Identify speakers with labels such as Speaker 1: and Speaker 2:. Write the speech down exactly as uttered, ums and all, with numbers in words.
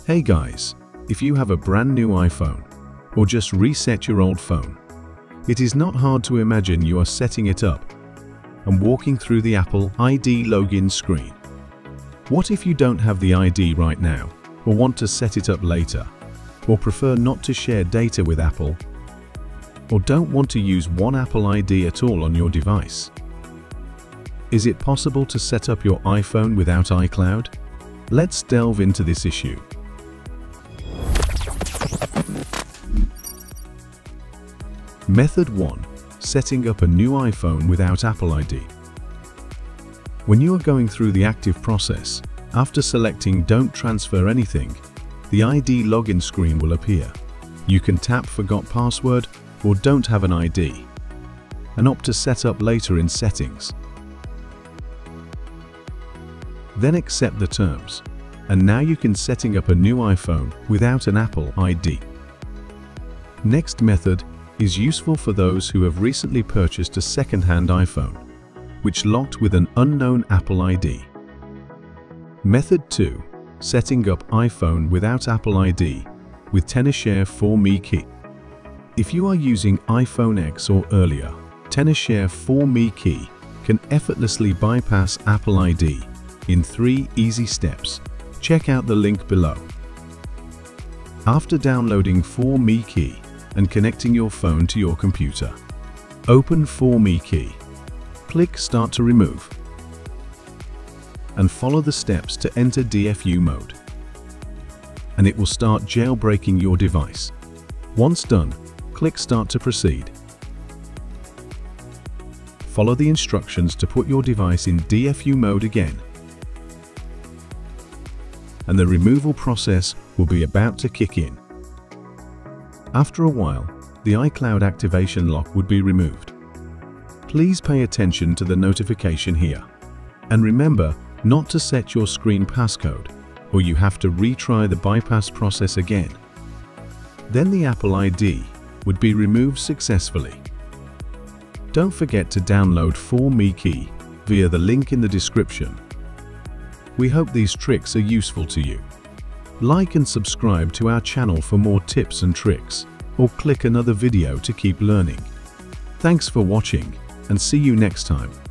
Speaker 1: Hey guys, if you have a brand new iPhone or just reset your old phone, it is not hard to imagine you are setting it up and walking through the Apple I D login screen. What if you don't have the I D right now or want to set it up later, or prefer not to share data with Apple, or don't want to use one Apple I D at all on your device? Is it possible to set up your iPhone without iCloud? Let's delve into this issue. Method one. Setting up a new iPhone without Apple I D. When you are going through the active process, after selecting Don't Transfer Anything, the I D login screen will appear. You can tap Forgot Password or Don't Have an I D and opt to set up later in Settings. Then accept the terms, and now you can setting up a new iPhone without an Apple I D. Next method is useful for those who have recently purchased a second-hand iPhone, which locked with an unknown Apple I D. Method two. Setting up iPhone without Apple I D with Tenorshare four me Key. If you are using iPhone X or earlier, Tenorshare four me Key can effortlessly bypass Apple I D in three easy steps. Check out the link below. After downloading four me Key and connecting your phone to your computer, open four me Key, click Start to Remove, and follow the steps to enter D F U mode, and it will start jailbreaking your device. Once done, click Start to proceed. Follow the instructions to put your device in D F U mode again, and the removal process will be about to kick in. After a while, the iCloud activation lock would be removed. Please pay attention to the notification here, and remember not to set your screen passcode, or you have to retry the bypass process again. Then the Apple I D would be removed successfully. Don't forget to download four me Key via the link in the description. We hope these tricks are useful to you. Like and subscribe to our channel for more tips and tricks, or click another video to keep learning. Thanks for watching, and see you next time.